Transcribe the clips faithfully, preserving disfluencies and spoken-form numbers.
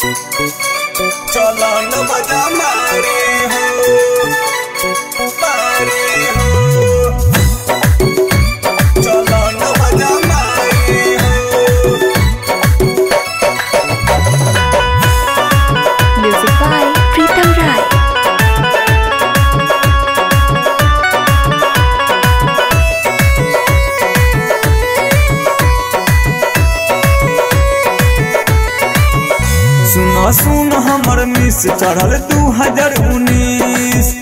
चलो न मजा मारे हो मारे हो चलो न मजा मारे हो। Music by Pritam Rai. सुनो सुन हमर मिस चढ़ल दू हजार उन्नीस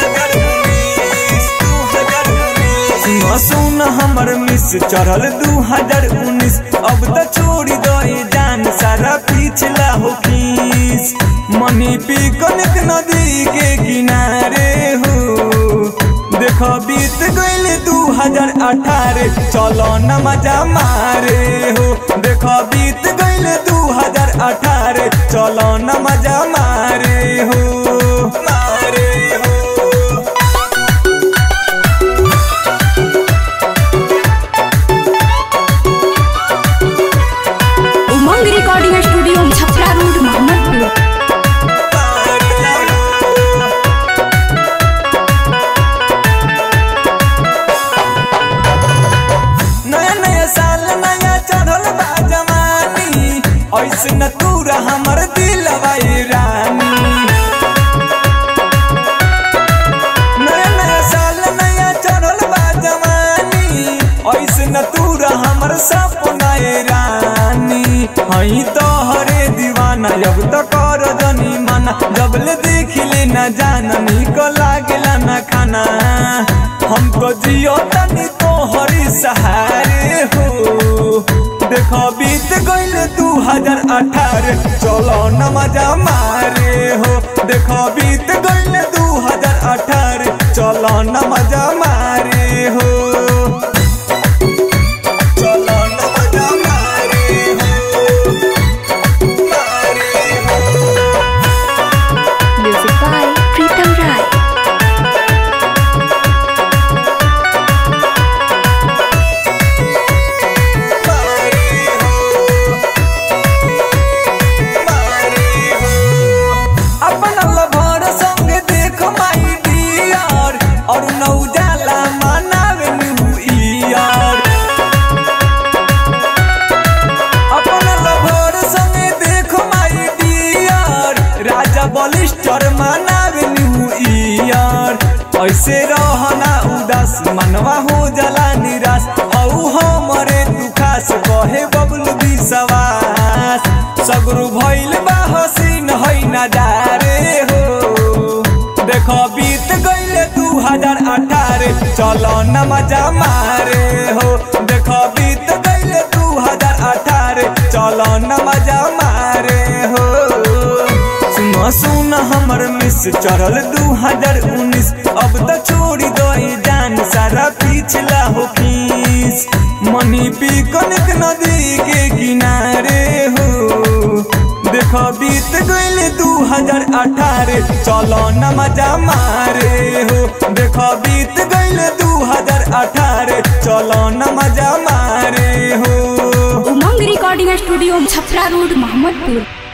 सुनो सुन हमर मिस चढ़ल दू हजार उन्नीस अब तो छोड़ी दो जान सारा पिछला हो खीस मनी पी कनक नदी के किनारे हो देखो बीत गईल दू हजार अठारह चलो न मजा मारे हो देखो बीत गईल दू हजार अठारह चलो न मजा मारे हो मारे हो। Umang recording studio Chhapra road Mohammadpur. ऐसे न तूरा हमर दिल रानी नया नया साल नया चढ़ल बा जवानी ऐसे न तूरा हमर सपना रानी हई तो हरे दीवाना अब तो कर जनी माना जब ले देख ले न जाननी को लागला न खाना हम तो जियो तनी तो हरी सहारे हो देखो बीत गईल दू हजार अठारह चलो न मजा मारे हो देखो बीत गईल दू हजार अठारह चलो न मजा मारे हो चलो न मजा मारे हो मारे हो। Music by Pritam Rai. Balister मनावे न्यू ईयर ऐसे रहना उदास मनवा हो जला निराश औ हमरे दुखास कहे बबलू विश्वास सगरु भइल बा हसीन है नजारे हो देखो बीत गईल दू हजार अठारह चलो न मजा मारे हो देखो बीत गईल दू हजार अठारह चलो न मजा मारे हो। सुनो सुन हमर मिस चढ़ल दू हजार उन्नीस अब तो छोड़ी दो जान सारा पिछला हो खीस मनी पी कनक नदी के किनारे हो देखो बीत गईल दू हजार अठारह चलो न मजा मारे हो देखो बीत गईल दू हजार अठारह चलो न मजा मारे हो। Umang recording studio Chhapra road Mohammadpur.